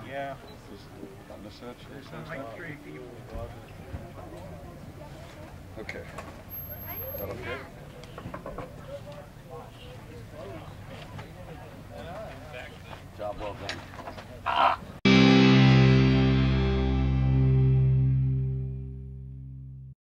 Yeah. On this edge? Like 3 feet. Okay. Is that okay?